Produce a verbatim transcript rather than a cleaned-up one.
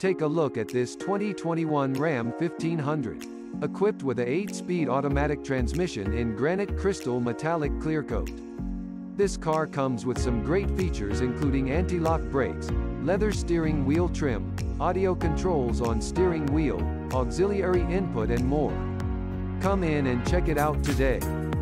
Take a look at this twenty twenty-one Ram fifteen hundred. Equipped with a eight-speed automatic transmission in granite crystal metallic clear coat. This car comes with some great features including anti-lock brakes, leather steering wheel trim, audio controls on steering wheel, auxiliary input and more. Come in and check it out today.